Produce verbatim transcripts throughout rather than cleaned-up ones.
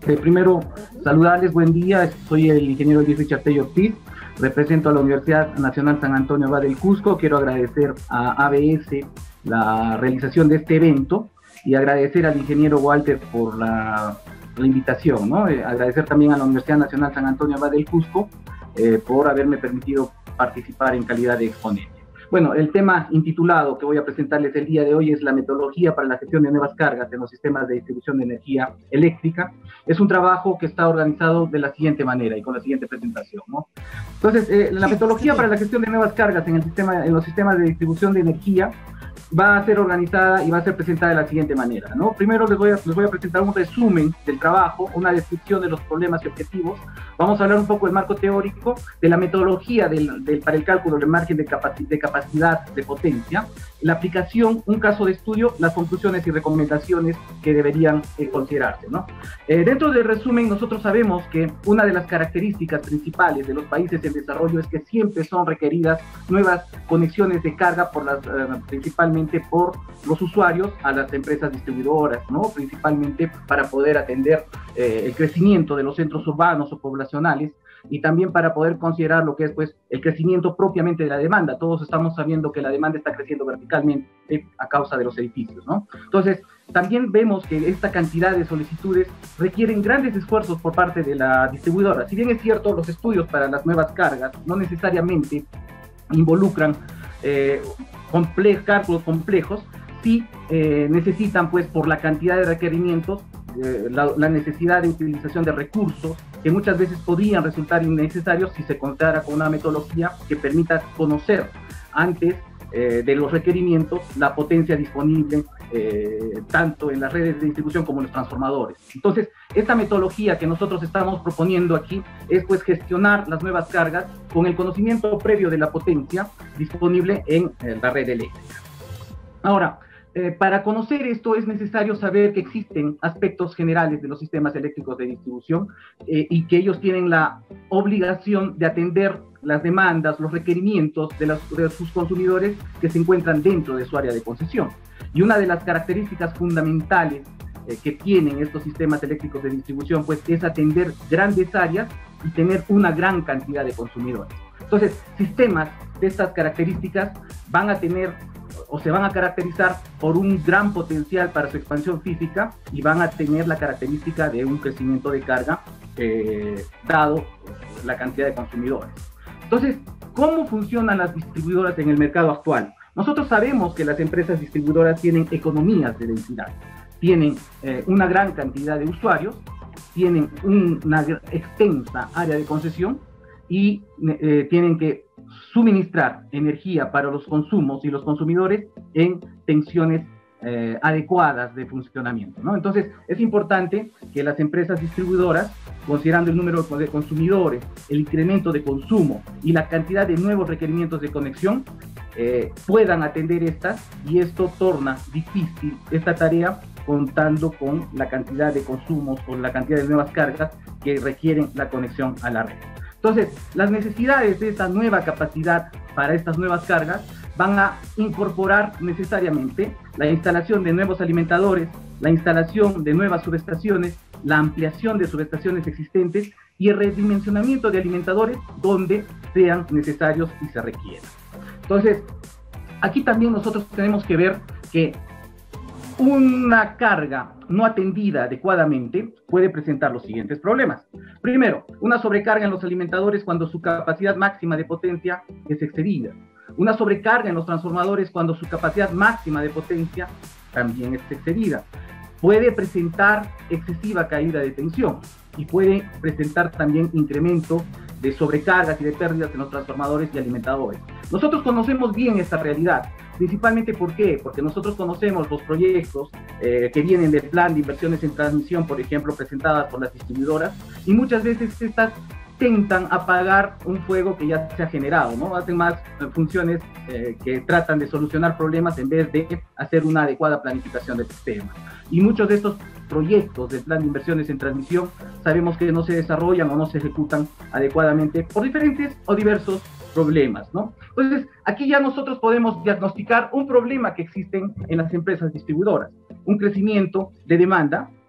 Eh, primero, saludarles, buen día. Soy el ingeniero Luis Richard Tello Ortiz, represento a la Universidad Nacional San Antonio Abad del Cusco. Quiero agradecer a A B S la realización de este evento y agradecer al ingeniero Walter por la, la invitación, ¿no? Eh, agradecer también a la Universidad Nacional San Antonio Abad del Cusco eh, por haberme permitido participar en calidad de exponente. Bueno, el tema intitulado que voy a presentarles el día de hoy es la metodología para la gestión de nuevas cargas en los sistemas de distribución de energía eléctrica. Es un trabajo que está organizado de la siguiente manera y con la siguiente presentación, ¿no? Entonces, eh, la metodología para la gestión de nuevas cargas en, el sistema, en los sistemas de distribución de energía va a ser organizada y va a ser presentada de la siguiente manera, ¿no? Primero les voy, a, les voy a presentar un resumen del trabajo, una descripción de los problemas y objetivos. Vamos a hablar un poco del marco teórico, de la metodología del, del, para el cálculo del margen de, capaci de capacidad de potencia, la aplicación, un caso de estudio, las conclusiones y recomendaciones que deberían eh, considerarse, ¿no? Eh, dentro del resumen, nosotros sabemos que una de las características principales de los países en desarrollo es que siempre son requeridas nuevas conexiones de carga por las, eh, principalmente por los usuarios a las empresas distribuidoras, ¿no? Principalmente para poder atender eh, el crecimiento de los centros urbanos o poblacionales y también para poder considerar lo que es pues el crecimiento propiamente de la demanda. Todos estamos sabiendo que la demanda está creciendo verticalmente a causa de los edificios, ¿no? Entonces, también vemos que esta cantidad de solicitudes requieren grandes esfuerzos por parte de la distribuidora. Si bien es cierto, los estudios para las nuevas cargas no necesariamente involucran eh, comple cálculos complejos, sí eh, necesitan, pues, por la cantidad de requerimientos, eh, la, la necesidad de utilización de recursos que muchas veces podrían resultar innecesarios si se contara con una metodología que permita conocer antes eh, de los requerimientos la potencia disponible eh, tanto en las redes de distribución como en los transformadores. Entonces, esta metodología que nosotros estamos proponiendo aquí es pues gestionar las nuevas cargas con el conocimiento previo de la potencia disponible en eh, la red eléctrica. Ahora, eh, para conocer esto es necesario saber que existen aspectos generales de los sistemas eléctricos de distribución eh, y que ellos tienen la obligación de atender las demandas, los requerimientos de, las, de sus consumidores que se encuentran dentro de su área de concesión. Y una de las características fundamentales eh, que tienen estos sistemas eléctricos de distribución pues, es atender grandes áreas y tener una gran cantidad de consumidores. Entonces, sistemas de estas características van a tener o se van a caracterizar por un gran potencial para su expansión física y van a tener la característica de un crecimiento de carga eh, dado la cantidad de consumidores. Entonces, ¿cómo funcionan las distribuidoras en el mercado actual? Nosotros sabemos que las empresas distribuidoras tienen economías de densidad, tienen eh, una gran cantidad de usuarios, tienen un, una extensa área de concesión y eh, tienen que suministrar energía para los consumos y los consumidores en tensiones eh, adecuadas de funcionamiento, ¿no? Entonces, es importante que las empresas distribuidoras, considerando el número de consumidores, el incremento de consumo y la cantidad de nuevos requerimientos de conexión, eh, puedan atender estas, y esto torna difícil esta tarea contando con la cantidad de consumos o la cantidad de nuevas cargas que requieren la conexión a la red. Entonces, las necesidades de esta nueva capacidad para estas nuevas cargas van a incorporar necesariamente la instalación de nuevos alimentadores, la instalación de nuevas subestaciones, la ampliación de subestaciones existentes y el redimensionamiento de alimentadores donde sean necesarios y se requieran. Entonces, aquí también nosotros tenemos que ver que una carga no atendida adecuadamente puede presentar los siguientes problemas. Primero, una sobrecarga en los alimentadores cuando su capacidad máxima de potencia es excedida. Una sobrecarga en los transformadores cuando su capacidad máxima de potencia también es excedida. Puede presentar excesiva caída de tensión y puede presentar también incremento de sobrecargas y de pérdidas en los transformadores y alimentadores. Nosotros conocemos bien esta realidad. Principalmente, ¿por qué? Porque nosotros conocemos los proyectos eh, que vienen del plan de inversiones en transmisión, por ejemplo, presentadas por las distribuidoras, y muchas veces estas tentan apagar un fuego que ya se ha generado, ¿no? Hacen más eh, funciones eh, que tratan de solucionar problemas en vez de hacer una adecuada planificación del sistema. Y muchos de estos proyectos del plan de inversiones en transmisión sabemos que no se desarrollan o no se ejecutan adecuadamente por diferentes o diversos problemas, ¿no? Entonces, aquí ya nosotros podemos diagnosticar un problema que existen en las empresas distribuidoras, un crecimiento de demanda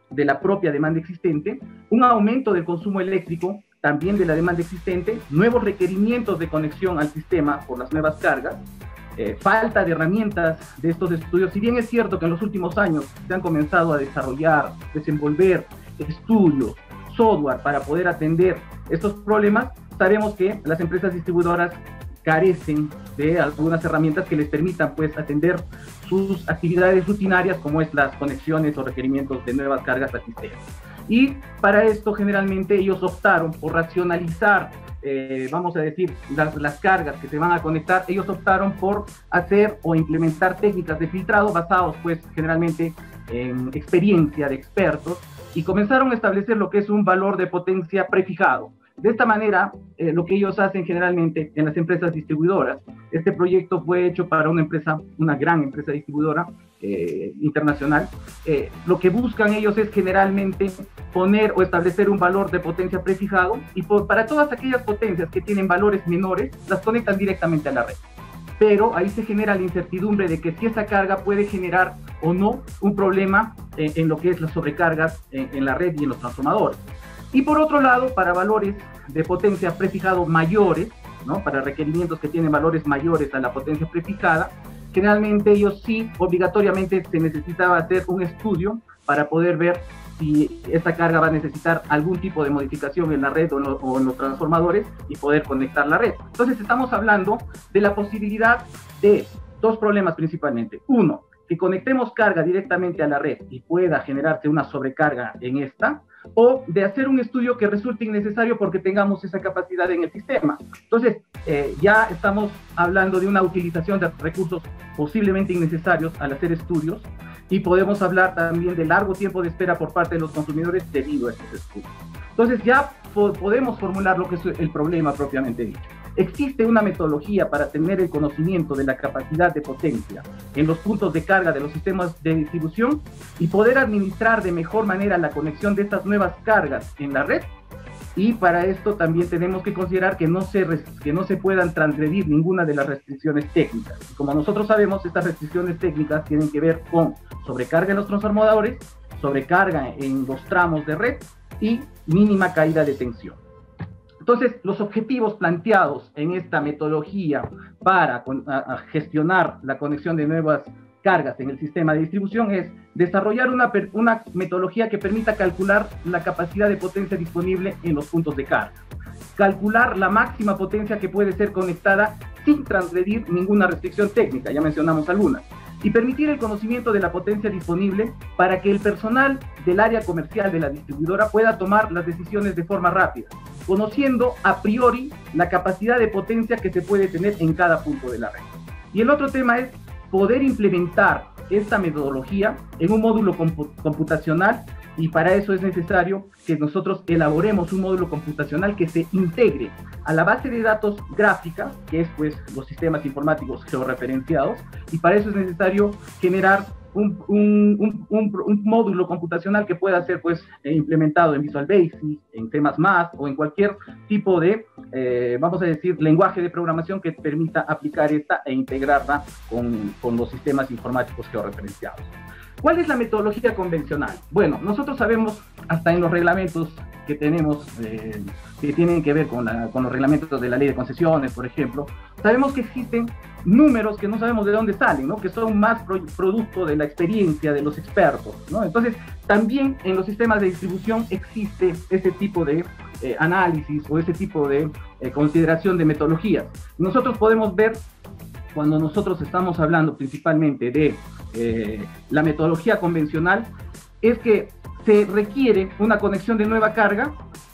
de la propia demanda existente, un aumento del consumo eléctrico también de la demanda existente, nuevos requerimientos de conexión al sistema por las nuevas cargas, eh, falta de herramientas de estos estudios. Si bien es cierto que en los últimos años se han comenzado a desarrollar, desenvolver estudios, software para poder atender estos problemas, sabemos que las empresas distribuidoras carecen de algunas herramientas que les permitan pues atender sus actividades rutinarias, como es las conexiones o requerimientos de nuevas cargas al sistema. Y para esto generalmente ellos optaron por racionalizar, eh, vamos a decir, las, las cargas que se van a conectar. Ellos optaron por hacer o implementar técnicas de filtrado basados pues generalmente en experiencia de expertos, y comenzaron a establecer lo que es un valor de potencia prefijado. De esta manera, eh, lo que ellos hacen generalmente en las empresas distribuidoras, este proyecto fue hecho para una empresa, una gran empresa distribuidora eh, internacional, eh, lo que buscan ellos es generalmente poner o establecer un valor de potencia prefijado, y por, para todas aquellas potencias que tienen valores menores, las conectan directamente a la red. Pero ahí se genera la incertidumbre de que si esa carga puede generar o no un problema en, en lo que es las sobrecargas en, en la red y en los transformadores. Y por otro lado, para valores de potencia prefijado mayores, ¿no? Para requerimientos que tienen valores mayores a la potencia prefijada, generalmente ellos sí, obligatoriamente se necesitaba hacer un estudio para poder ver si esta carga va a necesitar algún tipo de modificación en la red o en, lo, o en los transformadores y poder conectar la red. Entonces estamos hablando de la posibilidad de dos problemas principalmente. Uno, que conectemos carga directamente a la red y pueda generarse una sobrecarga en esta, o de hacer un estudio que resulte innecesario porque tengamos esa capacidad en el sistema. Entonces, eh, ya estamos hablando de una utilización de recursos posiblemente innecesarios al hacer estudios, y podemos hablar también de largo tiempo de espera por parte de los consumidores debido a estos estudios. Entonces, ya po podemos formular lo que es el problema propiamente dicho. Existe una metodología para tener el conocimiento de la capacidad de potencia en los puntos de carga de los sistemas de distribución y poder administrar de mejor manera la conexión de estas nuevas cargas en la red. Y para esto también tenemos que considerar que no se, que no se puedan transgredir ninguna de las restricciones técnicas. Como nosotros sabemos, estas restricciones técnicas tienen que ver con sobrecarga en los transformadores, sobrecarga en los tramos de red y mínima caída de tensión. Entonces, los objetivos planteados en esta metodología para a, a gestionar la conexión de nuevas cargas en el sistema de distribución es desarrollar una, una metodología que permita calcular la capacidad de potencia disponible en los puntos de carga, calcular la máxima potencia que puede ser conectada sin transgredir ninguna restricción técnica, ya mencionamos algunas, y permitir el conocimiento de la potencia disponible para que el personal del área comercial de la distribuidora pueda tomar las decisiones de forma rápida, conociendo a priori la capacidad de potencia que se puede tener en cada punto de la red. Y el otro tema es poder implementar esta metodología en un módulo computacional, y para eso es necesario que nosotros elaboremos un módulo computacional que se integre a la base de datos gráfica, que es pues los sistemas informáticos georreferenciados, y para eso es necesario generar un, un, un, un, un módulo computacional que pueda ser pues eh, implementado en Visual Basic, en C más más, o en cualquier tipo de, eh, vamos a decir, lenguaje de programación que permita aplicar esta e integrarla con, con los sistemas informáticos georreferenciados. ¿Cuál es la metodología convencional? Bueno, nosotros sabemos, hasta en los reglamentos que tenemos, eh, que tienen que ver con, la, con los reglamentos de la ley de concesiones, por ejemplo, sabemos que existen números que no sabemos de dónde salen, ¿no? Que son más pro, producto de la experiencia de los expertos, ¿no? Entonces, también en los sistemas de distribución existe ese tipo de eh, análisis o ese tipo de eh, consideración de metodologías. Nosotros podemos ver, cuando nosotros estamos hablando principalmente de eh, la metodología convencional, es que se requiere una conexión de nueva carga,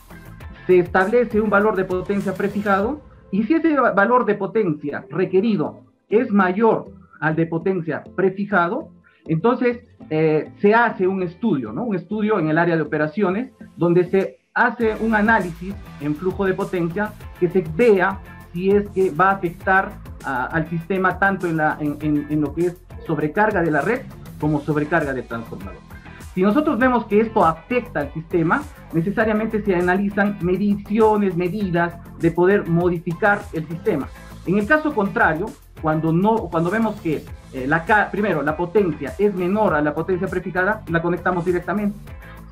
se establece un valor de potencia prefijado, y si ese valor de potencia requerido es mayor al de potencia prefijado, entonces eh, se hace un estudio, ¿no? Un estudio en el área de operaciones, donde se hace un análisis en flujo de potencia que se vea si es que va a afectar a, al sistema tanto en, la, en, en, en lo que es sobrecarga de la red como sobrecarga de transformador. Si nosotros vemos que esto afecta al sistema, necesariamente se analizan mediciones, medidas de poder modificar el sistema. En el caso contrario, cuando, no, cuando vemos que eh, la, primero la potencia es menor a la potencia prefijada, la conectamos directamente.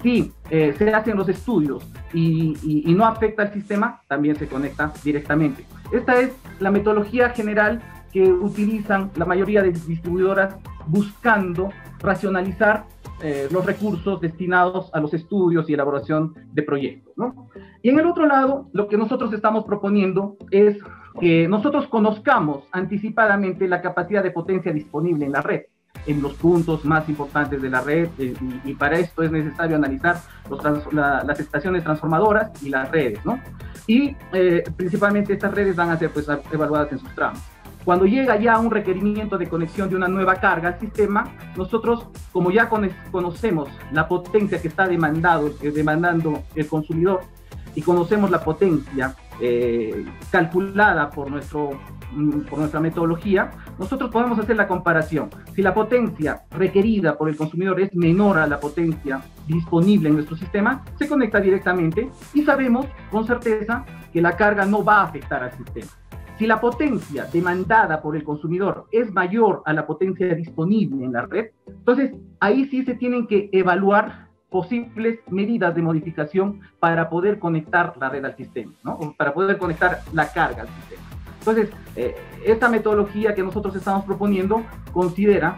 Si eh, se hacen los estudios y, y, y no afecta al sistema, también se conecta directamente. Esta es la metodología general que utilizan la mayoría de distribuidoras buscando racionalizar eh, los recursos destinados a los estudios y elaboración de proyectos, ¿no? Y en el otro lado, lo que nosotros estamos proponiendo es que nosotros conozcamos anticipadamente la capacidad de potencia disponible en la red, en los puntos más importantes de la red, eh, y, y para esto es necesario analizar los trans, la, las estaciones transformadoras y las redes, ¿no? Y eh, principalmente estas redes van a ser pues evaluadas en sus tramos. Cuando llega ya un requerimiento de conexión de una nueva carga al sistema, nosotros, como ya conocemos la potencia que está demandado, eh, demandando el consumidor, y conocemos la potencia eh, calculada por, nuestro, por nuestra metodología, nosotros podemos hacer la comparación. Si la potencia requerida por el consumidor es menor a la potencia disponible en nuestro sistema, se conecta directamente y sabemos con certeza que la carga no va a afectar al sistema. Si la potencia demandada por el consumidor es mayor a la potencia disponible en la red, entonces ahí sí se tienen que evaluar posibles medidas de modificación para poder conectar la red al sistema, ¿no? O para poder conectar la carga al sistema. Entonces, eh, esta metodología que nosotros estamos proponiendo considera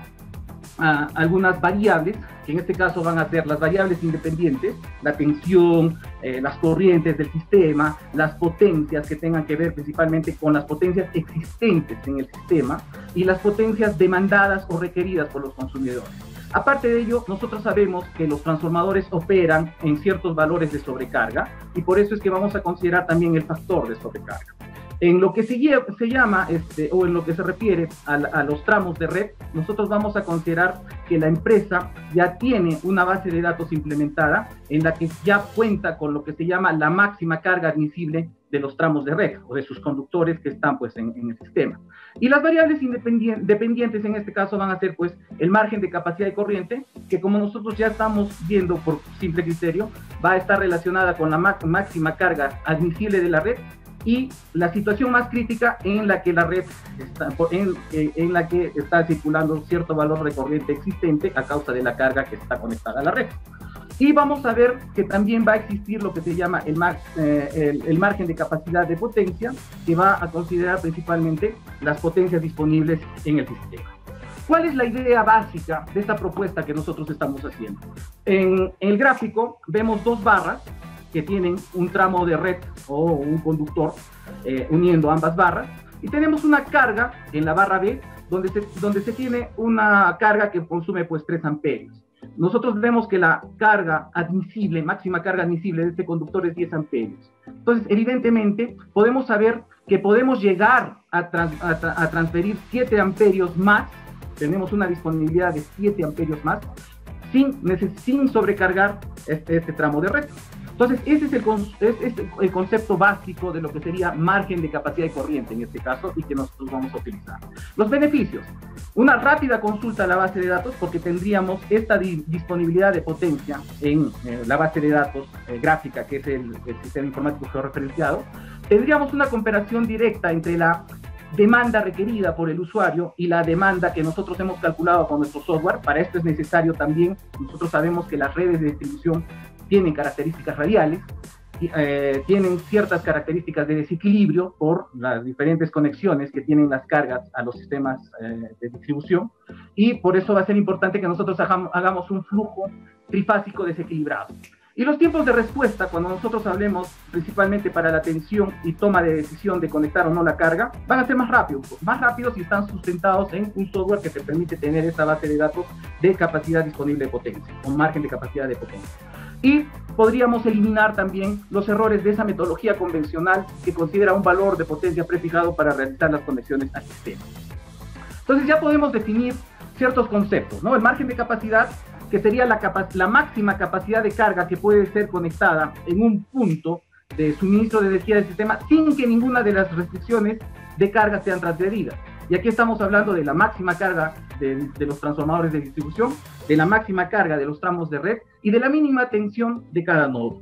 uh, algunas variables, que en este caso van a ser las variables independientes, la tensión, eh, las corrientes del sistema, las potencias que tengan que ver principalmente con las potencias existentes en el sistema y las potencias demandadas o requeridas por los consumidores. Aparte de ello, nosotros sabemos que los transformadores operan en ciertos valores de sobrecarga y por eso es que vamos a considerar también el factor de sobrecarga. En lo que se, se llama, este, o en lo que se refiere a, a los tramos de red, nosotros vamos a considerar que la empresa ya tiene una base de datos implementada en la que ya cuenta con lo que se llama la máxima carga admisible de los tramos de red o de sus conductores que están pues en, en el sistema. Y las variables dependientes en este caso van a ser pues el margen de capacidad de corriente, que como nosotros ya estamos viendo por simple criterio, va a estar relacionada con la máxima carga admisible de la red y la situación más crítica en la que la red está, en, en la que está circulando cierto valor de corriente existente a causa de la carga que está conectada a la red. Y vamos a ver que también va a existir lo que se llama el, mar, eh, el, el margen de capacidad de potencia, que va a considerar principalmente las potencias disponibles en el sistema. ¿Cuál es la idea básica de esta propuesta que nosotros estamos haciendo? En, en el gráfico vemos dos barras que tienen un tramo de red o un conductor eh, uniendo ambas barras, y tenemos una carga en la barra B donde se, donde se tiene una carga que consume pues tres amperios. Nosotros vemos que la carga admisible, máxima carga admisible de este conductor es diez amperios. Entonces, evidentemente, podemos saber que podemos llegar a, trans, a, a transferir siete amperios más, tenemos una disponibilidad de siete amperios más, sin, sin sobrecargar este, este tramo de red. Entonces, ese es, el, es, es el concepto básico de lo que sería margen de capacidad de corriente en este caso y que nosotros vamos a utilizar. Los beneficios. Una rápida consulta a la base de datos porque tendríamos esta di disponibilidad de potencia en eh, la base de datos eh, gráfica, que es el, el sistema informático georreferenciado. Tendríamos una comparación directa entre la demanda requerida por el usuario y la demanda que nosotros hemos calculado con nuestro software. Para esto es necesario también, nosotros sabemos que las redes de distribución tienen características radiales, eh, tienen ciertas características de desequilibrio por las diferentes conexiones que tienen las cargas a los sistemas eh, de distribución, y por eso va a ser importante que nosotros hagamos, hagamos un flujo trifásico desequilibrado. Y los tiempos de respuesta, cuando nosotros hablemos principalmente para la tensión y toma de decisión de conectar o no la carga, van a ser más rápidos, más rápidos si están sustentados en un software que te permite tener esta base de datos de capacidad disponible de potencia, o margen de capacidad de potencia. Y podríamos eliminar también los errores de esa metodología convencional que considera un valor de potencia prefijado para realizar las conexiones al sistema. Entonces ya podemos definir ciertos conceptos, ¿no? El margen de capacidad, que sería la, capa la máxima capacidad de carga que puede ser conectada en un punto de suministro de energía del sistema sin que ninguna de las restricciones de carga sean transgredidas. Y aquí estamos hablando de la máxima carga de, de los transformadores de distribución, de la máxima carga de los tramos de red y de la mínima tensión de cada nodo.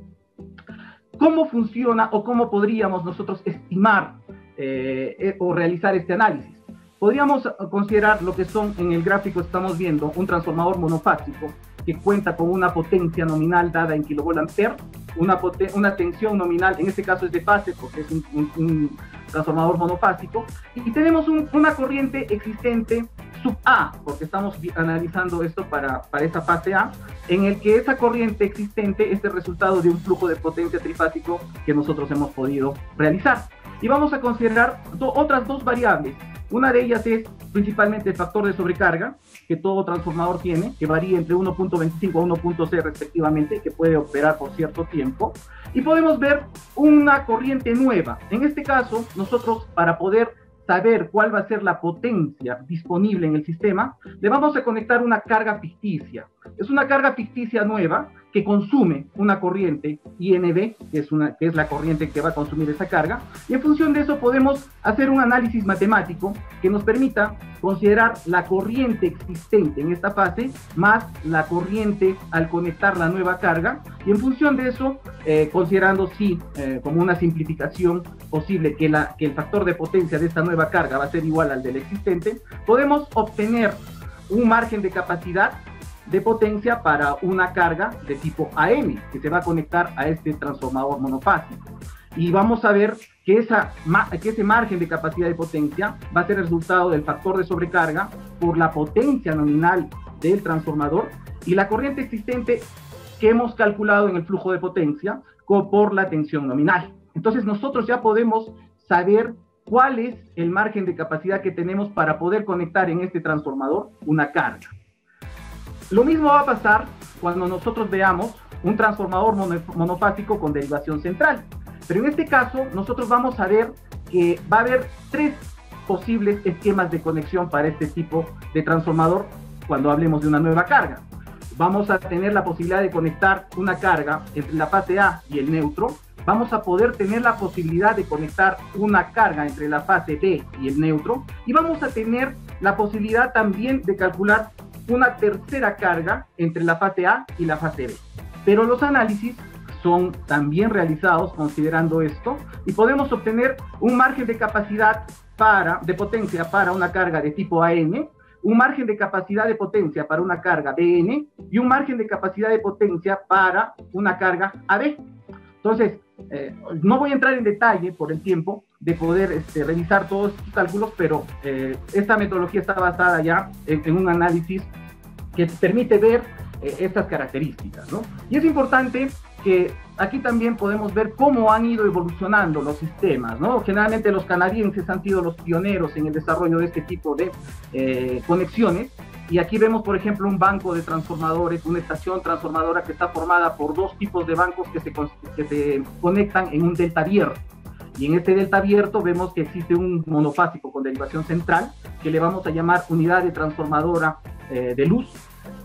¿Cómo funciona o cómo podríamos nosotros estimar eh, o realizar este análisis? Podríamos considerar lo que son, en el gráfico estamos viendo, un transformador monofásico que cuenta con una potencia nominal dada en kilovolt-ampere, una, una tensión nominal, en este caso es de fase porque es un, un, un transformador monofásico, y tenemos un, una corriente existente sub A, porque estamos analizando esto para, para esa fase A, en el que esa corriente existente es el resultado de un flujo de potencia trifásico que nosotros hemos podido realizar. Y vamos a considerar do, otras dos variables. Una de ellas es principalmente el factor de sobrecarga, que todo transformador tiene, que varía entre uno punto veinticinco a uno punto seis respectivamente, que puede operar por cierto tiempo. Y podemos ver una corriente nueva. En este caso, nosotros para poder saber cuál va a ser la potencia disponible en el sistema, le vamos a conectar una carga ficticia. Es una carga ficticia nueva que consume una corriente I N B, que es, una, que es la corriente que va a consumir esa carga, y en función de eso podemos hacer un análisis matemático que nos permita considerar la corriente existente en esta fase más la corriente al conectar la nueva carga, y en función de eso, eh, considerando sí, eh, como una simplificación posible que, la, que el factor de potencia de esta nueva carga va a ser igual al del existente, podemos obtener un margen de capacidad de potencia para una carga de tipo A M que se va a conectar a este transformador monofásico. Y vamos a ver que, esa, que ese margen de capacidad de potencia va a ser el resultado del factor de sobrecarga por la potencia nominal del transformador y la corriente existente que hemos calculado en el flujo de potencia por la tensión nominal. Entonces nosotros ya podemos saber cuál es el margen de capacidad que tenemos para poder conectar en este transformador una carga. Lo mismo va a pasar cuando nosotros veamos un transformador monofásico con derivación central. Pero en este caso, nosotros vamos a ver que va a haber tres posibles esquemas de conexión para este tipo de transformador cuando hablemos de una nueva carga. Vamos a tener la posibilidad de conectar una carga entre la fase A y el neutro. Vamos a poder tener la posibilidad de conectar una carga entre la fase B y el neutro. Y vamos a tener la posibilidad también de calcular una tercera carga entre la fase A y la fase B. Pero los análisis son también realizados considerando esto y podemos obtener un margen de capacidad para, de potencia para una carga de tipo A M, un margen de capacidad de potencia para una carga B N y un margen de capacidad de potencia para una carga A B. Entonces, eh, no voy a entrar en detalle por el tiempo de poder este, revisar todos estos cálculos, pero eh, esta metodología está basada ya en, en un análisis que permite ver eh, estas características, ¿no? Y es importante que aquí también podemos ver cómo han ido evolucionando los sistemas, ¿no? Generalmente los canadienses han sido los pioneros en el desarrollo de este tipo de eh, conexiones, y aquí vemos, por ejemplo, un banco de transformadores, una estación transformadora que está formada por dos tipos de bancos que se, que se conectan en un delta abierto. Y en este delta abierto vemos que existe un monofásico con derivación central, que le vamos a llamar unidad de transformadora eh, de luz,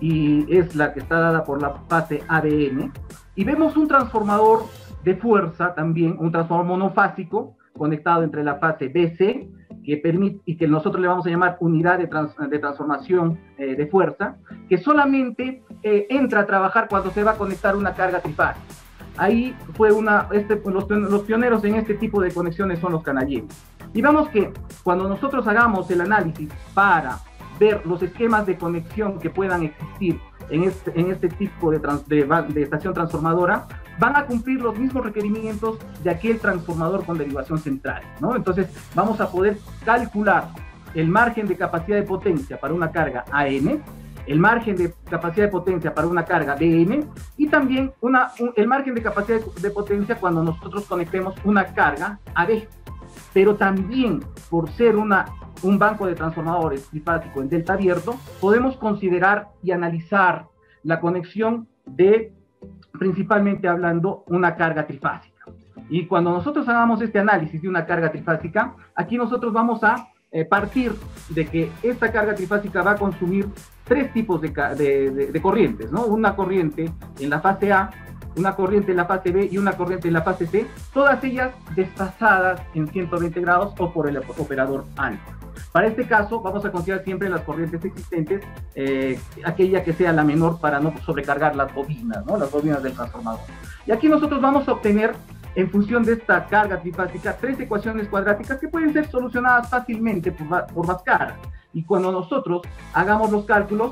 y es la que está dada por la fase A B M. Y vemos un transformador de fuerza también, un transformador monofásico conectado entre la fase B C, que permite, y que nosotros le vamos a llamar unidad de, trans, de transformación eh, de fuerza, que solamente eh, entra a trabajar cuando se va a conectar una carga trifásica. Ahí fue una, este, los, los pioneros en este tipo de conexiones son los canadienses. Y vemos que cuando nosotros hagamos el análisis para ver los esquemas de conexión que puedan existir en este, en este tipo de, trans, de, de estación transformadora, van a cumplir los mismos requerimientos de aquel transformador con derivación central, ¿no? Entonces vamos a poder calcular el margen de capacidad de potencia para una carga A M, el margen de capacidad de potencia para una carga B M y también una, un, el margen de capacidad de potencia cuando nosotros conectemos una carga A B. Pero también, por ser una, un banco de transformadores trifásico en delta abierto, podemos considerar y analizar la conexión de, principalmente hablando, una carga trifásica. Y cuando nosotros hagamos este análisis de una carga trifásica, aquí nosotros vamos a eh, partir de que esta carga trifásica va a consumir tres tipos de, de, de, de corrientes, ¿no? Una corriente en la fase A, una corriente en la fase B y una corriente en la fase C, todas ellas desfasadas en ciento veinte grados o por el operador alfa. Para este caso vamos a considerar siempre las corrientes existentes, eh, aquella que sea la menor para no sobrecargar las bobinas, ¿no? Las bobinas del transformador. Y aquí nosotros vamos a obtener, en función de esta carga trifásica, tres ecuaciones cuadráticas que pueden ser solucionadas fácilmente por, por Bhaskara. Y cuando nosotros hagamos los cálculos,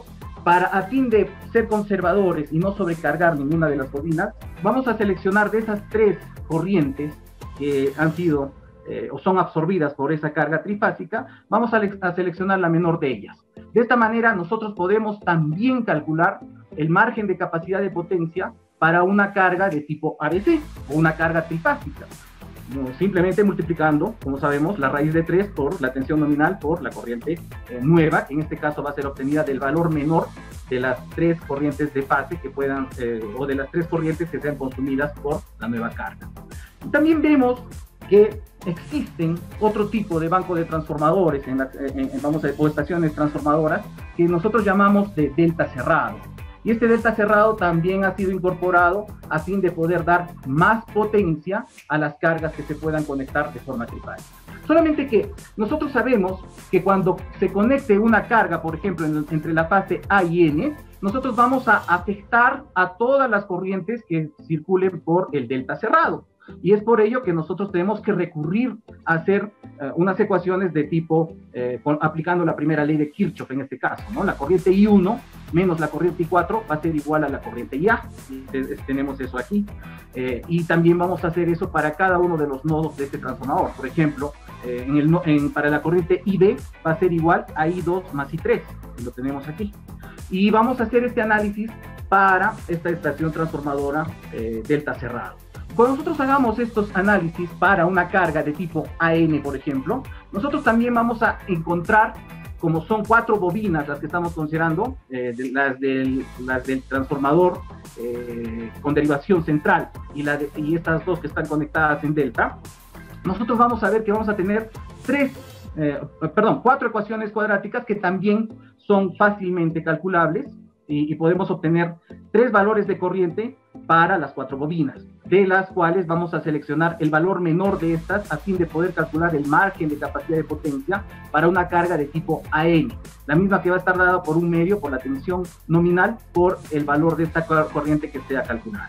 para, a fin de ser conservadores y no sobrecargar ninguna de las bobinas, vamos a seleccionar de esas tres corrientes que han sido eh, o son absorbidas por esa carga trifásica, vamos a, a seleccionar la menor de ellas. De esta manera nosotros podemos también calcular el margen de capacidad de potencia para una carga de tipo A B C o una carga trifásica. Simplemente multiplicando, como sabemos, la raíz de tres por la tensión nominal por la corriente eh, nueva, que en este caso va a ser obtenida del valor menor de las tres corrientes de fase que puedan, eh, o de las tres corrientes que sean consumidas por la nueva carga. También vemos que existen otro tipo de banco de transformadores en la, en, en, vamos a, o estaciones transformadoras que nosotros llamamos de delta cerrado. Y este delta cerrado también ha sido incorporado a fin de poder dar más potencia a las cargas que se puedan conectar de forma trifásica. Solamente que nosotros sabemos que cuando se conecte una carga, por ejemplo, en, entre la fase A y N, nosotros vamos a afectar a todas las corrientes que circulen por el delta cerrado. Y es por ello que nosotros tenemos que recurrir a hacer uh, unas ecuaciones de tipo, eh, con, aplicando la primera ley de Kirchhoff en este caso, ¿no? La corriente I uno menos la corriente I cuatro va a ser igual a la corriente I A. Y tenemos eso aquí. Eh, y también vamos a hacer eso para cada uno de los nodos de este transformador. Por ejemplo, eh, en el, en, para la corriente I B va a ser igual a I dos más I tres. Y lo tenemos aquí. Y vamos a hacer este análisis para esta estación transformadora eh, delta cerrado. Cuando nosotros hagamos estos análisis para una carga de tipo A N, por ejemplo, nosotros también vamos a encontrar, como son cuatro bobinas las que estamos considerando, eh, de, las, del, las del transformador eh, con derivación central y, la de, y estas dos que están conectadas en delta, nosotros vamos a ver que vamos a tener tres, eh, perdón, cuatro ecuaciones cuadráticas que también son fácilmente calculables y, y podemos obtener tres valores de corriente para las cuatro bobinas, de las cuales vamos a seleccionar el valor menor de estas a fin de poder calcular el margen de capacidad de potencia para una carga de tipo A N, la misma que va a estar dada por un medio por la tensión nominal por el valor de esta corriente que sea calculada.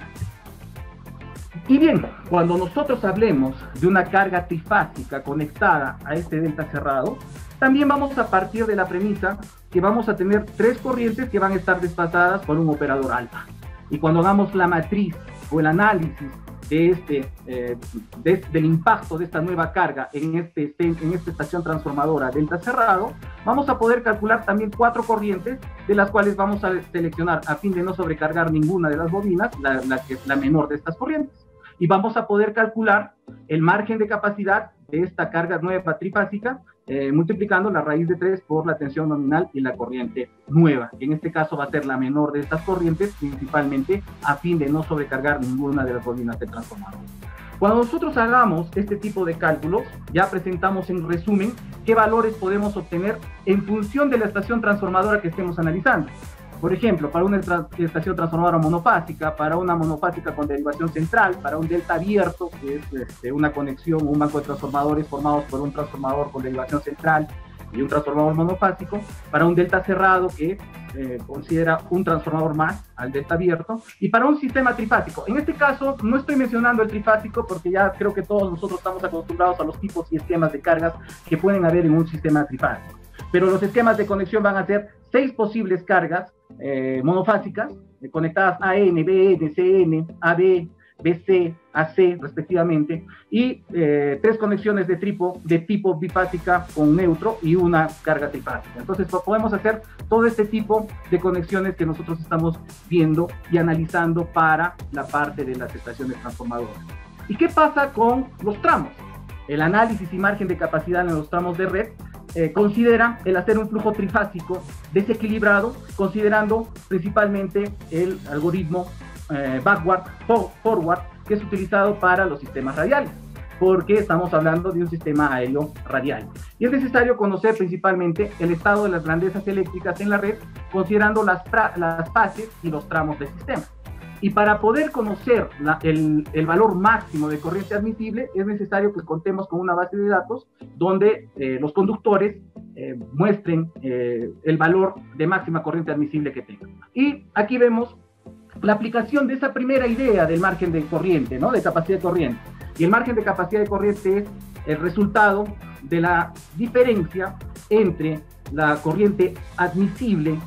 Y bien, cuando nosotros hablemos de una carga trifásica conectada a este delta cerrado, también vamos a partir de la premisa que vamos a tener tres corrientes que van a estar desfasadas por un operador alfa. Y cuando hagamos la matriz o el análisis de este, eh, de, del impacto de esta nueva carga en, este, en esta estación transformadora delta cerrado, vamos a poder calcular también cuatro corrientes, de las cuales vamos a seleccionar, a fin de no sobrecargar ninguna de las bobinas, la, la que es la menor de estas corrientes. Y vamos a poder calcular el margen de capacidad de esta carga nueva trifásica, eh, multiplicando la raíz de tres por la tensión nominal y la corriente nueva. En este caso va a ser la menor de estas corrientes, principalmente a fin de no sobrecargar ninguna de las bobinas de transformador. Cuando nosotros hagamos este tipo de cálculos, ya presentamos en resumen qué valores podemos obtener en función de la estación transformadora que estemos analizando. Por ejemplo, para una tra estación transformadora monofásica, para una monofásica con derivación central, para un delta abierto, que es este, una conexión, un banco de transformadores formados por un transformador con derivación central y un transformador monofásico, para un delta cerrado que eh, considera un transformador más al delta abierto, y para un sistema trifásico. En este caso, no estoy mencionando el trifásico porque ya creo que todos nosotros estamos acostumbrados a los tipos y esquemas de cargas que pueden haber en un sistema trifásico. Pero los esquemas de conexión van a ser seis posibles cargas eh, monofásicas, eh, conectadas a N, B N, C N, A B, B C, A C respectivamente, y eh, tres conexiones de tipo, de tipo bifásica con neutro y una carga trifásica. Entonces podemos hacer todo este tipo de conexiones que nosotros estamos viendo y analizando para la parte de las estaciones transformadoras. ¿Y qué pasa con los tramos? El análisis y margen de capacidad en los tramos de red Eh, considera el hacer un flujo trifásico desequilibrado, considerando principalmente el algoritmo eh, backward, forward, que es utilizado para los sistemas radiales, porque estamos hablando de un sistema aéreo radial. Y es necesario conocer principalmente el estado de las grandezas eléctricas en la red, considerando las, las fases y los tramos del sistema. Y para poder conocer la, el, el valor máximo de corriente admisible, es necesario que contemos con una base de datos donde eh, los conductores eh, muestren eh, el valor de máxima corriente admisible que tengan. Y aquí vemos la aplicación de esa primera idea del margen de corriente, ¿no? De capacidad de corriente. Y el margen de capacidad de corriente es el resultado de la diferencia entre la corriente admisible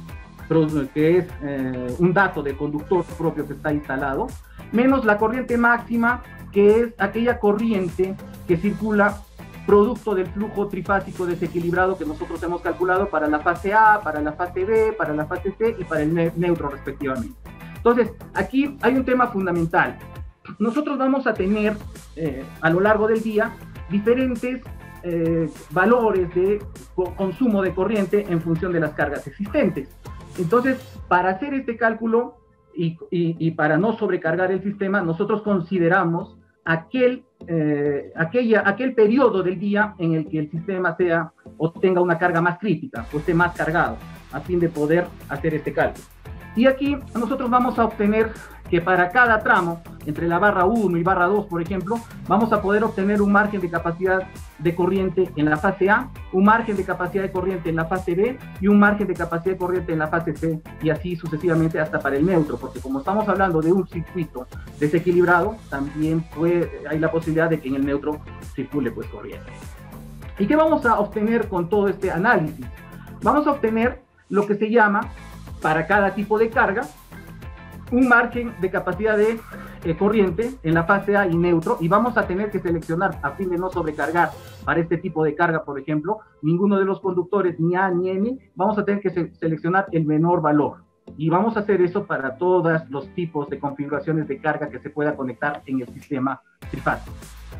que es eh, un dato del conductor propio que está instalado, menos la corriente máxima, que es aquella corriente que circula producto del flujo trifásico desequilibrado que nosotros hemos calculado para la fase A, para la fase B, para la fase C y para el ne neutro respectivamente. Entonces, aquí hay un tema fundamental. Nosotros vamos a tener eh, a lo largo del día diferentes eh, valores de co consumo de corriente en función de las cargas existentes. Entonces, para hacer este cálculo y, y, y para no sobrecargar el sistema, nosotros consideramos aquel, eh, aquella, aquel periodo del día en el que el sistema sea o tenga una carga más crítica o esté más cargado, a fin de poder hacer este cálculo. Y aquí nosotros vamos a obtener que para cada tramo, entre la barra uno y barra dos, por ejemplo, vamos a poder obtener un margen de capacidad de corriente en la fase A, un margen de capacidad de corriente en la fase B y un margen de capacidad de corriente en la fase C, y así sucesivamente hasta para el neutro, porque como estamos hablando de un circuito desequilibrado, también puede, hay la posibilidad de que en el neutro circule pues corriente. ¿Y qué vamos a obtener con todo este análisis? Vamos a obtener lo que se llama, para cada tipo de carga, un margen de capacidad de eh, corriente en la fase A y neutro, y vamos a tener que seleccionar, a fin de no sobrecargar para este tipo de carga, por ejemplo, ninguno de los conductores, ni A ni N, vamos a tener que se seleccionar el menor valor. Y vamos a hacer eso para todos los tipos de configuraciones de carga que se pueda conectar en el sistema trifásico.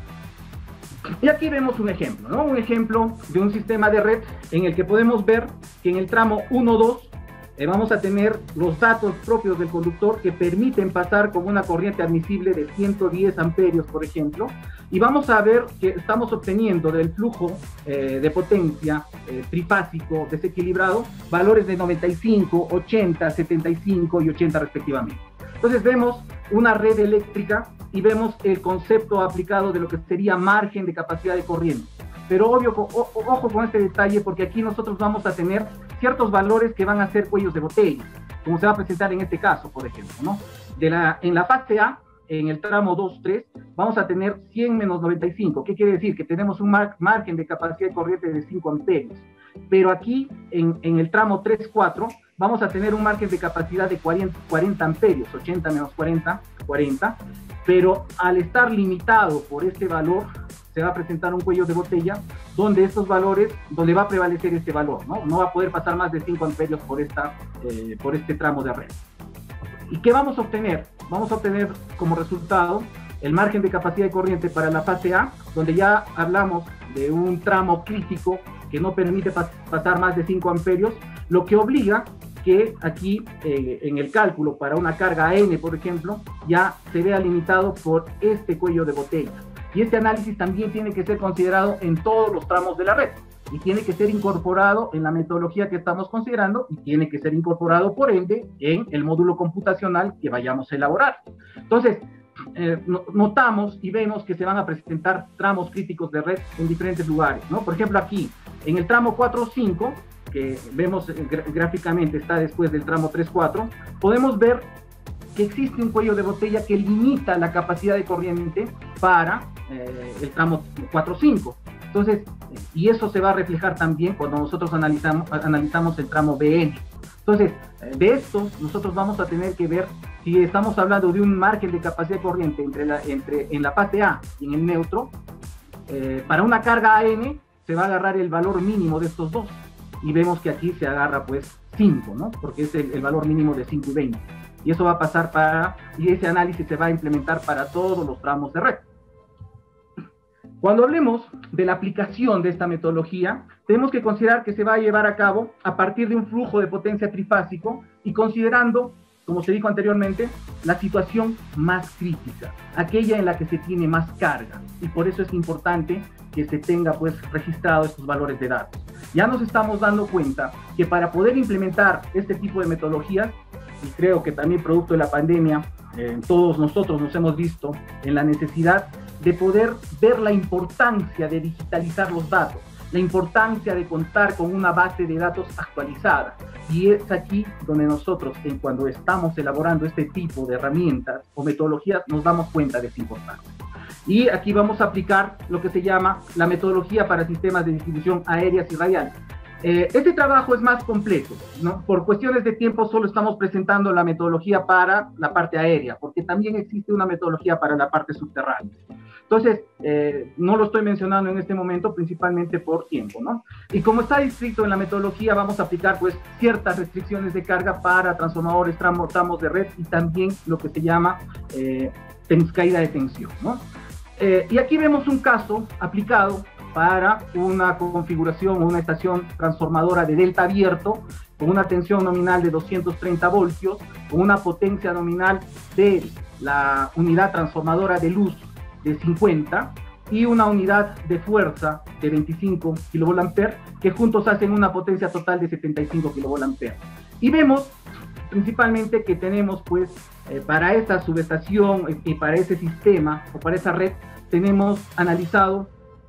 Y aquí vemos un ejemplo, ¿no? Un ejemplo de un sistema de red en el que podemos ver que en el tramo uno dos eh, vamos a tener los datos propios del conductor que permiten pasar con una corriente admisible de ciento diez amperios, por ejemplo, y vamos a ver que estamos obteniendo del flujo eh, de potencia eh, trifásico desequilibrado valores de noventa y cinco, ochenta, setenta y cinco y ochenta respectivamente. Entonces vemos una red eléctrica y vemos el concepto aplicado de lo que sería margen de capacidad de corriente. Pero obvio, o, ojo con este detalle, porque aquí nosotros vamos a tener ciertos valores que van a ser cuellos de botella, como se va a presentar en este caso, por ejemplo, ¿no? De la, en la fase A, en el tramo dos tres, vamos a tener cien menos noventa y cinco. ¿Qué quiere decir? Que tenemos un mar, margen de capacidad de corriente de cinco amperios. Pero aquí, en, en el tramo tres cuatro, vamos a tener un margen de capacidad de cuarenta, cuarenta amperios, ochenta menos cuarenta, cuarenta, pero al estar limitado por este valor, se va a presentar un cuello de botella donde estos valores, donde va a prevalecer este valor, ¿no? No va a poder pasar más de cinco amperios por, esta, eh, por este tramo de red. ¿Y qué vamos a obtener? Vamos a obtener como resultado el margen de capacidad de corriente para la fase A, donde ya hablamos de un tramo crítico que no permite pas pasar más de cinco amperios, lo que obliga que aquí eh, en el cálculo para una carga N, por ejemplo, ya se vea limitado por este cuello de botella. Y este análisis también tiene que ser considerado en todos los tramos de la red, y tiene que ser incorporado en la metodología que estamos considerando, y tiene que ser incorporado, por ende, en el módulo computacional que vayamos a elaborar. Entonces, eh, notamos y vemos que se van a presentar tramos críticos de red en diferentes lugares, ¿no? Por ejemplo, aquí, en el tramo cuatro cinco, que vemos gráficamente está después del tramo tres cuatro, podemos ver que existe un cuello de botella que limita la capacidad de corriente para eh, el tramo cuatro cinco. Entonces, y eso se va a reflejar también cuando nosotros analizamos, analizamos el tramo B N. Entonces, de esto nosotros vamos a tener que ver si estamos hablando de un margen de capacidad de corriente entre la, entre, en la fase A y en el neutro. Eh, para una carga A N se va a agarrar el valor mínimo de estos dos, y vemos que aquí se agarra pues cinco, ¿no? Porque es el, el valor mínimo de cinco y veinte. Y eso va a pasar para, y ese análisis se va a implementar para todos los tramos de red. Cuando hablemos de la aplicación de esta metodología, tenemos que considerar que se va a llevar a cabo a partir de un flujo de potencia trifásico y considerando, como se dijo anteriormente, la situación más crítica, aquella en la que se tiene más carga, y por eso es importante que se tenga pues registrado estos valores de datos. Ya nos estamos dando cuenta que para poder implementar este tipo de metodologías, y creo que también producto de la pandemia, eh, todos nosotros nos hemos visto en la necesidad de poder ver la importancia de digitalizar los datos, la importancia de contar con una base de datos actualizada. Y es aquí donde nosotros, en cuando estamos elaborando este tipo de herramientas o metodologías, nos damos cuenta de esa importancia. Y aquí vamos a aplicar lo que se llama la metodología para sistemas de distribución aéreas y radiales. Eh, este trabajo es más completo, ¿no? Por cuestiones de tiempo solo estamos presentando la metodología para la parte aérea, porque también existe una metodología para la parte subterránea. Entonces, eh, no lo estoy mencionando en este momento principalmente por tiempo, ¿no? Y como está descrito en la metodología, vamos a aplicar pues ciertas restricciones de carga para transformadores, tramos, tramos de red y también lo que se llama eh, caída de tensión, ¿no? Eh, y aquí vemos un caso aplicado para una configuración o una estación transformadora de delta abierto con una tensión nominal de doscientos treinta voltios, con una potencia nominal de la unidad transformadora de luz de cincuenta y una unidad de fuerza de veinticinco kilovolt-ampere, que juntos hacen una potencia total de setenta y cinco kilovolt-ampere. Y vemos principalmente que tenemos pues eh, para esta subestación y para ese sistema o para esa red tenemos analizado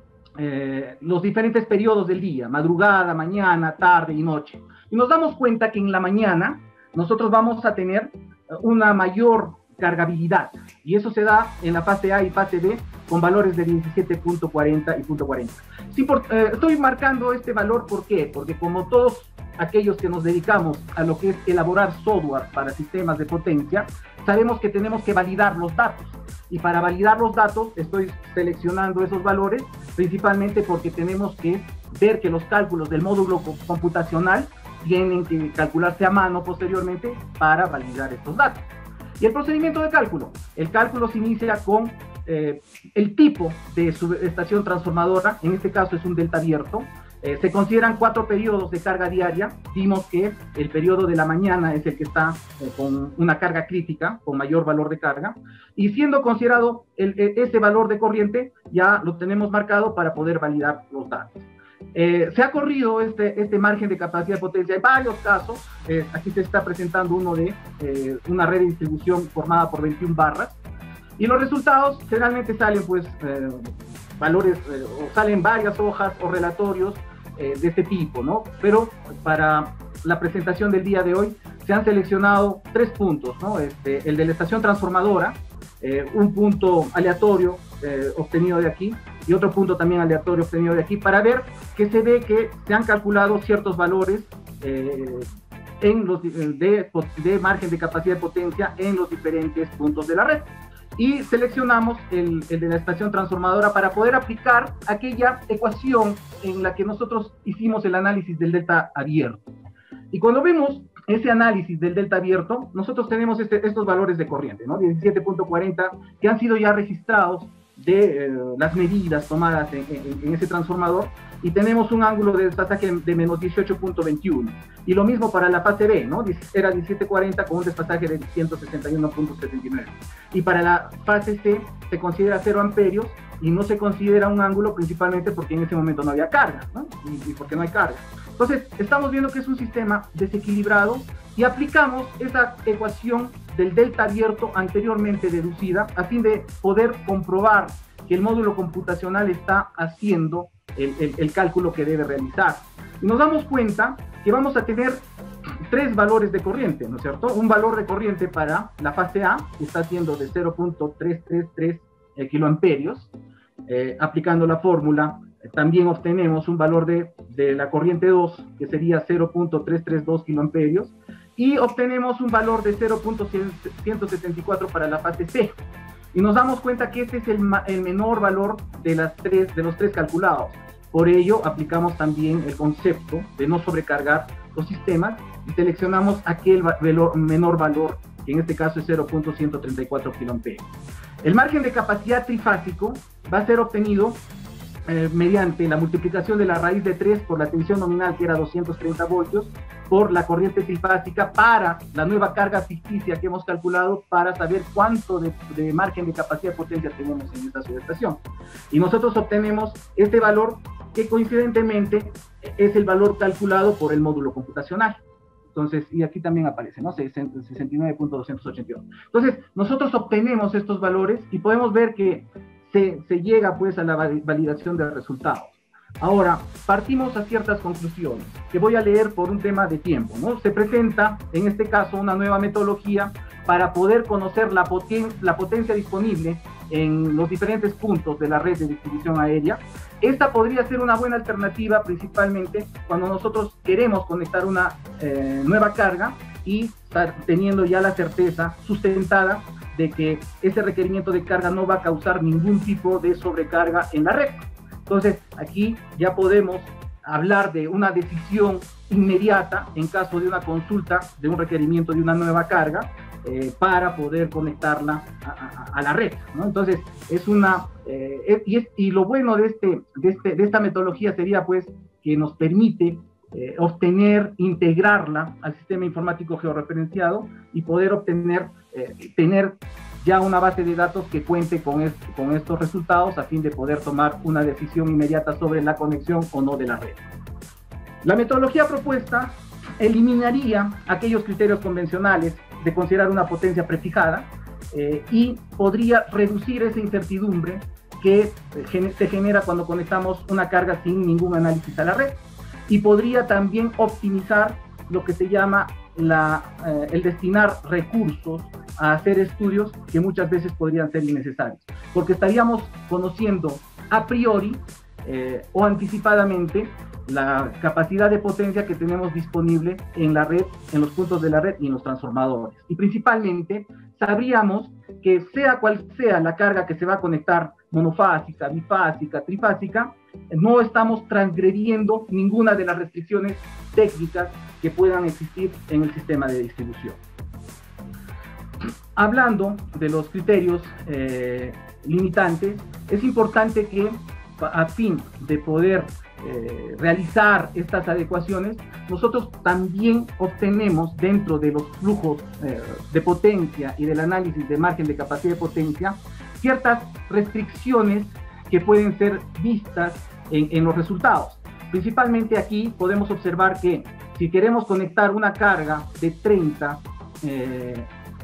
Eh, los diferentes periodos del día, madrugada, mañana, tarde y noche. Y nos damos cuenta que en la mañana nosotros vamos a tener una mayor cargabilidad. Y eso se da en la fase A y fase B con valores de diecisiete punto cuarenta y punto cuarenta. Sí, por, eh, estoy marcando este valor, ¿por qué? Porque como todos aquellos que nos dedicamos a lo que es elaborar software para sistemas de potencia, sabemos que tenemos que validar los datos. Y para validar los datos estoy seleccionando esos valores principalmente porque tenemos que ver que los cálculos del módulo computacional tienen que calcularse a mano posteriormente para validar estos datos. Y el procedimiento de cálculo. El cálculo se inicia con eh, el tipo de subestación transformadora, en este caso es un delta abierto. Eh, se consideran cuatro periodos de carga diaria. Vimos que el periodo de la mañana es el que está eh, con una carga crítica, con mayor valor de carga. Y siendo considerado el, ese valor de corriente, ya lo tenemos marcado para poder validar los datos. Eh, se ha corrido este, este margen de capacidad de potencia en varios casos. Eh, aquí se está presentando uno de eh, una red de distribución formada por veintiuna barras. Y los resultados generalmente salen pues eh, valores, eh, o salen varias hojas o relatorios Eh, de este tipo, ¿no? Pero para la presentación del día de hoy se han seleccionado tres puntos, ¿no? Este, el de la estación transformadora, eh, un punto aleatorio eh, obtenido de aquí y otro punto también aleatorio obtenido de aquí para ver que se ve que se han calculado ciertos valores eh, en los, de, de margen de capacidad de potencia en los diferentes puntos de la red. Y seleccionamos el, el de la estación transformadora para poder aplicar aquella ecuación en la que nosotros hicimos el análisis del delta abierto. Y cuando vemos ese análisis del delta abierto, nosotros tenemos este, estos valores de corriente, ¿no? diecisiete punto cuarenta, que han sido ya registrados de eh, las medidas tomadas en, en, en ese transformador, y tenemos un ángulo de desfasaje de menos dieciocho punto veintiuno. Y lo mismo para la fase B, ¿no? Era diecisiete cuarenta con un desfasaje de ciento sesenta y uno punto setenta y nueve. Y para la fase C se considera cero amperios y no se considera un ángulo principalmente porque en ese momento no había carga, ¿no? Y, y porque no hay carga. Entonces, estamos viendo que es un sistema desequilibrado y aplicamos esa ecuación del delta abierto anteriormente deducida a fin de poder comprobar que el módulo computacional está haciendo el, el, el cálculo que debe realizar. Y nos damos cuenta que vamos a tener tres valores de corriente, ¿no es cierto? Un valor de corriente para la fase A, que está siendo de cero punto trescientos treinta y tres eh, kiloamperios. Eh, aplicando la fórmula, eh, también obtenemos un valor de, de la corriente dos, que sería cero punto trescientos treinta y dos kiloamperios, y obtenemos un valor de cero punto ciento setenta y cuatro para la fase C. Y nos damos cuenta que este es el, el menor valor de, las tres, de los tres calculados. Por ello, aplicamos también el concepto de no sobrecargar los sistemas y seleccionamos aquel valor, menor valor, que en este caso es cero punto ciento treinta y cuatro kiloamperios. El margen de capacidad trifásico va a ser obtenido eh, mediante la multiplicación de la raíz de tres por la tensión nominal, que era doscientos treinta voltios, por la corriente trifásica para la nueva carga ficticia que hemos calculado para saber cuánto de, de margen de capacidad de potencia tenemos en esta subestación. Y nosotros obtenemos este valor que coincidentemente es el valor calculado por el módulo computacional. Entonces, y aquí también aparece, ¿no? sesenta y nueve punto doscientos ochenta y uno. Entonces, nosotros obtenemos estos valores y podemos ver que se, se llega pues a la validación de resultados. Ahora, partimos a ciertas conclusiones, que voy a leer por un tema de tiempo, ¿no? Se presenta, en este caso, una nueva metodología para poder conocer la, poten la potencia disponible en los diferentes puntos de la red de distribución aérea. Esta podría ser una buena alternativa principalmente cuando nosotros queremos conectar una eh, nueva carga y estar teniendo ya la certeza sustentada de que ese requerimiento de carga no va a causar ningún tipo de sobrecarga en la red. Entonces, aquí ya podemos hablar de una decisión inmediata en caso de una consulta de un requerimiento de una nueva carga eh, para poder conectarla a, a, a la red, ¿no? Entonces, es una... Eh, y, es, y lo bueno de, este, de, este, de esta metodología sería, pues, que nos permite eh, obtener, integrarla al sistema informático georreferenciado y poder obtener, eh, tener ya una base de datos que cuente con, est con estos resultados a fin de poder tomar una decisión inmediata sobre la conexión o no de la red. La metodología propuesta eliminaría aquellos criterios convencionales de considerar una potencia prefijada eh, y podría reducir esa incertidumbre que eh, se genera cuando conectamos una carga sin ningún análisis a la red, y podría también optimizar lo que se llama la, eh, el destinar recursos a hacer estudios que muchas veces podrían ser innecesarios, porque estaríamos conociendo a priori eh, o anticipadamente la capacidad de potencia que tenemos disponible en la red, en los puntos de la red y en los transformadores. Y principalmente sabríamos que sea cual sea la carga que se va a conectar, monofásica, bifásica, trifásica, no estamos transgrediendo ninguna de las restricciones técnicas que puedan existir en el sistema de distribución. Hablando de los criterios eh, limitantes, es importante que a fin de poder eh, realizar estas adecuaciones, nosotros también obtenemos dentro de los flujos eh, de potencia y del análisis de margen de capacidad de potencia ciertas restricciones que pueden ser vistas en, en los resultados. Principalmente aquí podemos observar que si queremos conectar una carga de treinta, eh,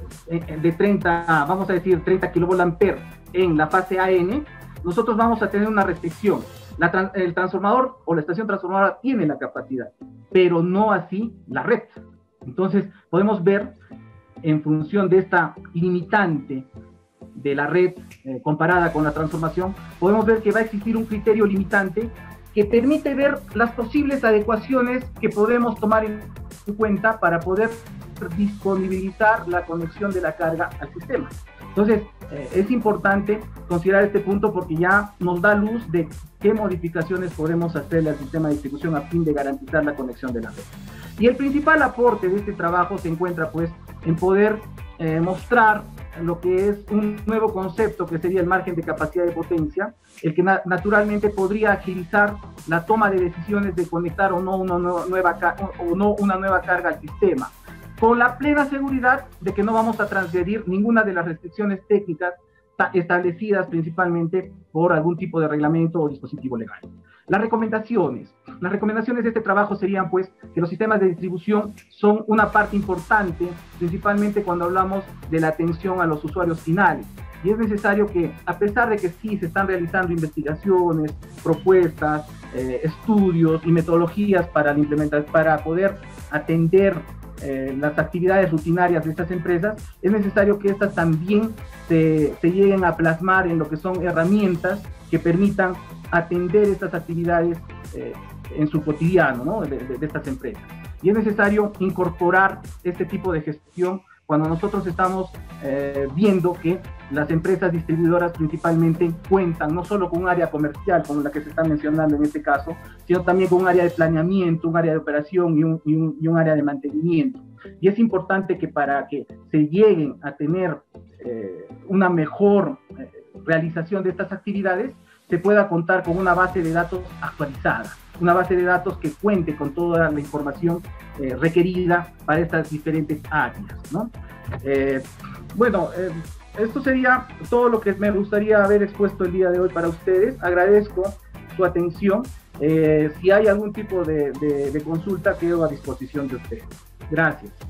de treinta, vamos a decir treinta kilovoltamperios en la fase A N, nosotros vamos a tener una restricción. La, el transformador o la estación transformadora tiene la capacidad, pero no así la red. Entonces podemos ver, en función de esta limitante de la red eh, comparada con la transformación, podemos ver que va a existir un criterio limitante que permite ver las posibles adecuaciones que podemos tomar en cuenta para poder disponibilizar la conexión de la carga al sistema. Entonces, eh, es importante considerar este punto porque ya nos da luz de qué modificaciones podemos hacerle al sistema de distribución a fin de garantizar la conexión de la red. Y el principal aporte de este trabajo se encuentra, pues, en poder eh, mostrar lo que es un nuevo concepto que sería el margen de capacidad de potencia, el que na naturalmente podría agilizar la toma de decisiones de conectar o no una nueva, o no una nueva carga al sistema, con la plena seguridad de que no vamos a transgredir ninguna de las restricciones técnicas establecidas principalmente por algún tipo de reglamento o dispositivo legal. Las recomendaciones. Las recomendaciones de este trabajo serían, pues, que los sistemas de distribución son una parte importante, principalmente cuando hablamos de la atención a los usuarios finales. Y es necesario que, a pesar de que sí se están realizando investigaciones, propuestas, eh, estudios y metodologías para la implementación, para poder atender Eh, las actividades rutinarias de estas empresas, es necesario que estas también se, se lleguen a plasmar en lo que son herramientas que permitan atender estas actividades eh, en su cotidiano, ¿no? de, de, de estas empresas. Y es necesario incorporar este tipo de gestión cuando nosotros estamos eh, viendo que las empresas distribuidoras principalmente cuentan no solo con un área comercial, como la que se está mencionando en este caso, sino también con un área de planeamiento, un área de operación y un, y un, y un área de mantenimiento. Y es importante que para que se lleguen a tener eh, una mejor eh, realización de estas actividades, se pueda contar con una base de datos actualizada, una base de datos que cuente con toda la información eh, requerida para estas diferentes áreas, ¿no? Eh, bueno, eh, esto sería todo lo que me gustaría haber expuesto el día de hoy para ustedes. Agradezco su atención. Eh, si hay algún tipo de, de, de consulta, quedo a disposición de ustedes. Gracias.